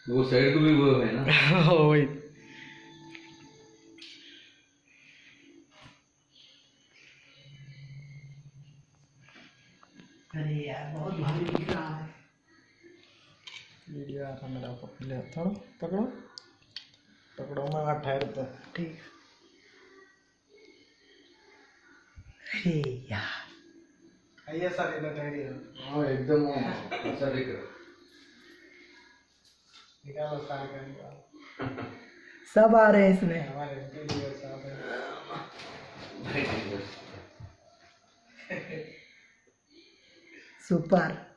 वो साइड को भी वो है ना। वही। अरे यार बहुत भारी दिख रहा है। वीडियो आ रहा मेरा ले थोड़ा पकड़ो पकड़ो मैं वहाँ ठहर तो ठीक। अरे यार ये सारे इधर ठहरी हाँ एकदम अच्छा दिख रहा। निकालो सारे का सब आ रहे हैं इसमें। हमारे वीडियो साहब है। सुपर।